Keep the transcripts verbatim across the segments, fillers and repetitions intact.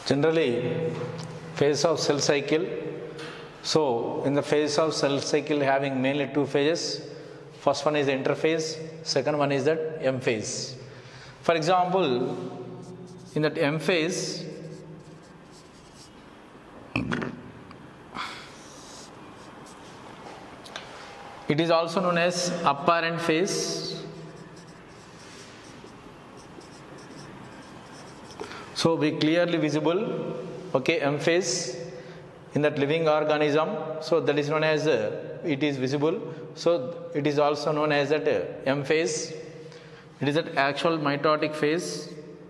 Generally, phase of cell cycle. So, in the phase of cell cycle having mainly two phases. First one is the interphase, second one is that M phase. For example, in that M phase, it is also known as apparent phase. So, we clearly visible, okay, M phase in that living organism. So, that is known as uh, it is visible. So, it is also known as that uh, M phase. It is that actual mitotic phase.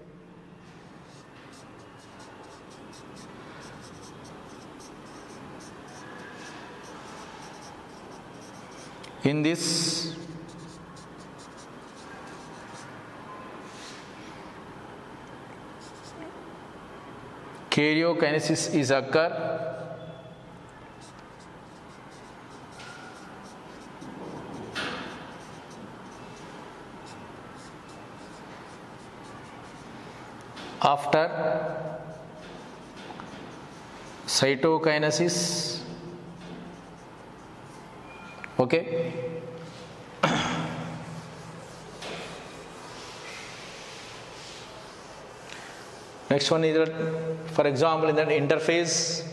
In this karyokinesis is occur. After cytokinesis, okay. Next one is that, for example, in that interphase.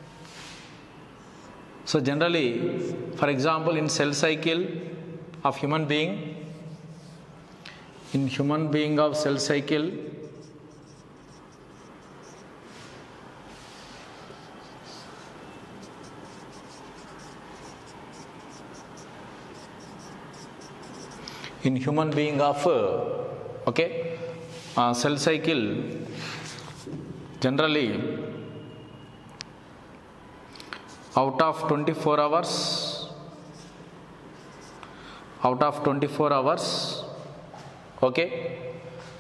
So generally, for example, in cell cycle of human being, in human being of cell cycle, in human being of uh, okay uh, cell cycle, generally out of twenty-four hours, out of twenty-four hours, okay,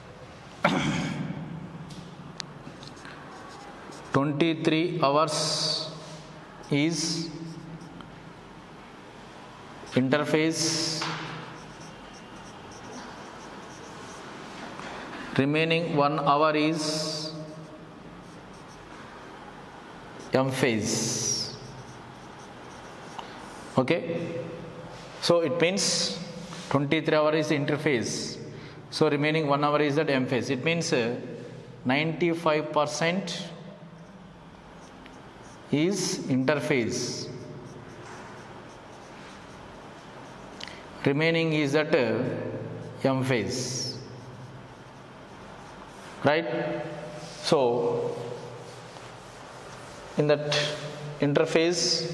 twenty-three hours is interphase, remaining one hour is M phase, okay. So it means twenty-three hours is interphase, so remaining one hour is that M phase. It means uh, ninety-five percent is interphase, remaining is that uh, M phase, right? So in that interphase,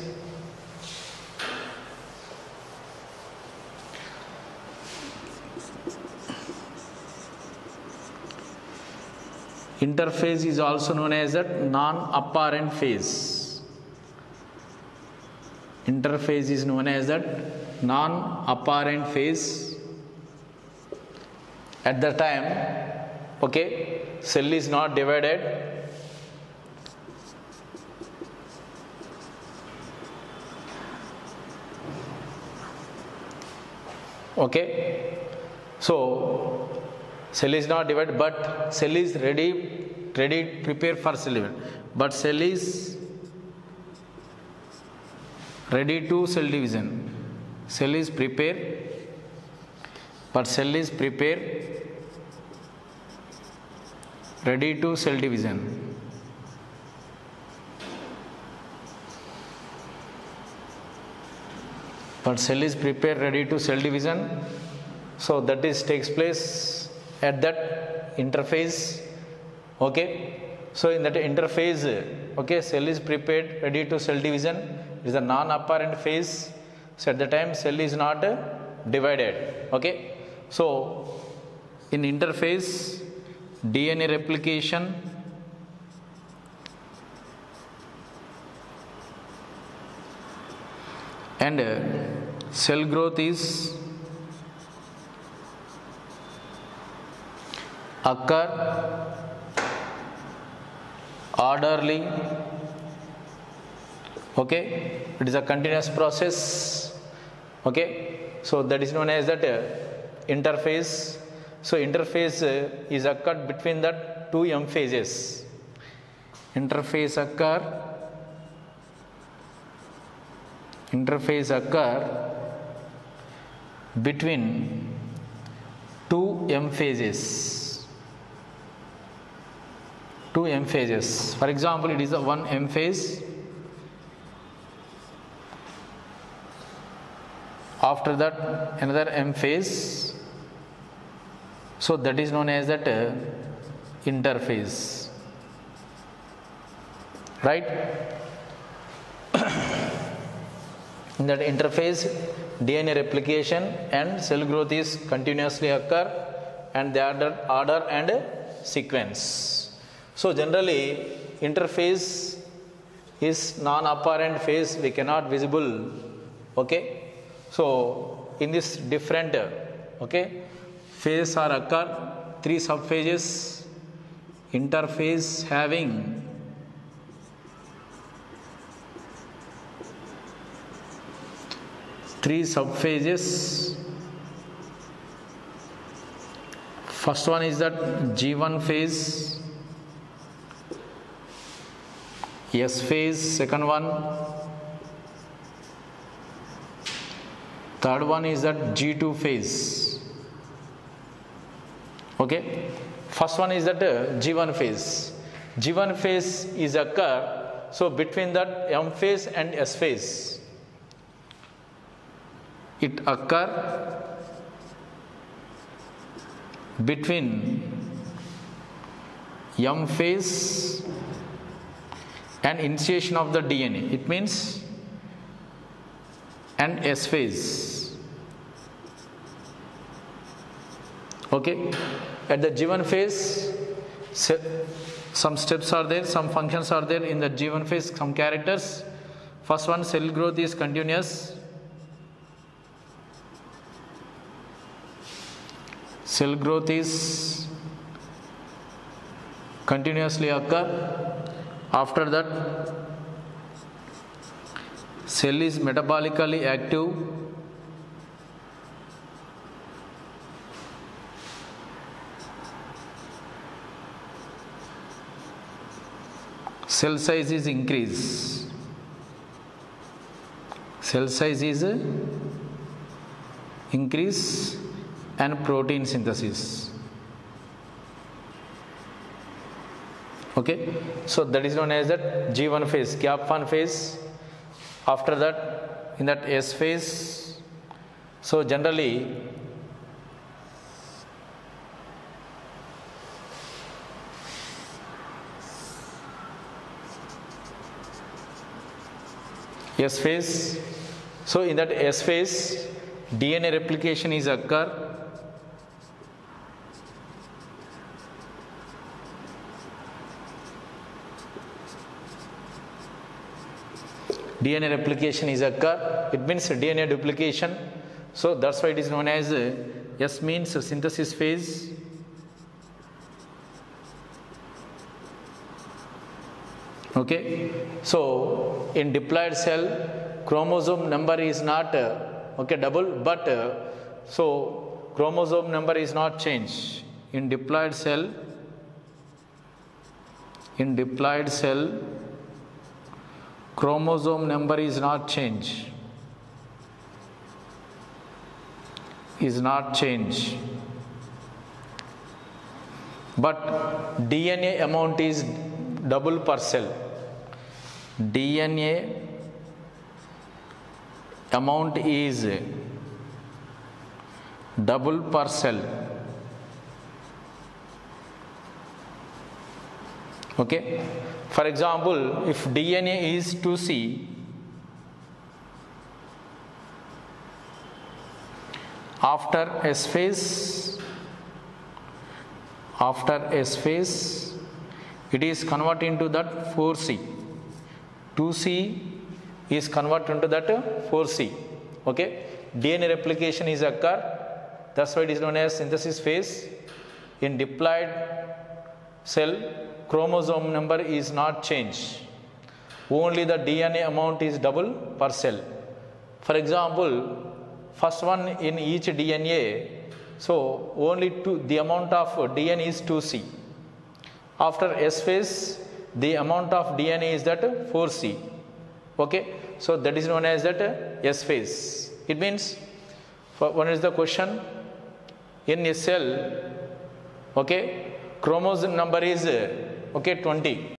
interphase is also known as that non-apparent phase. Interphase is known as that non-apparent phase. At the time, okay, cell is not divided. Okay, so cell is not divided, but cell is ready, ready, prepared for cell division. But cell is ready to cell division. Cell is prepared, but cell is prepared, ready to cell division. But cell is prepared, ready to cell division. So that is takes place at that interphase. Okay. So in that interphase, okay, cell is prepared, ready to cell division. It is a non-apparent phase. So at the time, cell is not uh, divided. Okay. So in interphase, D N A replication, and uh, cell growth is occur orderly. Okay, it is a continuous process. Okay, so that is known as that uh, interphase. So interphase uh, is occurred between the two M phases. interphase occur interphase occur between two M phases. Two M phases. For example, it is a one M phase. After that, another M phase. So that is known as that uh, interphase. Right? In that interphase, D N A replication and cell growth is continuously occur, and they are order and sequence. So generally, interphase is non-apparent phase, we cannot visible. Okay. So in this different okay phases are occur, three subphases, interphase having three subphases. First one is that G one phase, S phase, second one. Third one is that G two phase. Okay. First one is that uh, G one phase. G one phase is occur, so between that M phase and S phase, it occur between M phase and initiation of the D N A. It means and S phase. Okay. At the G one phase, some steps are there, some functions are there in the G one phase, some characters. First one, cell growth is continuous. Cell growth is continuously occur. After that, cell is metabolically active. Cell size is increase. Cell size is increase and protein synthesis. Okay, so that is known as that G one phase, gap one phase. After that, in that S phase, so generally S phase, so in that S phase, D N A replication is occur. D N A replication is occur. It means D N A duplication. So that's why it is known as uh, S means synthesis phase. Okay. So in diploid cell, chromosome number is not uh, okay double, but uh, so chromosome number is not changed. In diploid cell, in diploid cell, chromosome number is not changed. Is not changed. But D N A amount is double per cell. D N A amount is double per cell. Okay. For example, if D N A is two C, after S phase, after S phase, it is converted into that four C. two C is converted into that four C. Okay. D N A replication is occur. That's why it is known as synthesis phase. In diploid cell, chromosome number is not changed. Only the D N A amount is double per cell. For example, first one in each D N A, so only two, the amount of D N A is two C. After S phase, the amount of D N A is that four C. Okay, so that is known as that S phase. It means, for one is the question, in a cell, okay, chromosome number is okay twenty.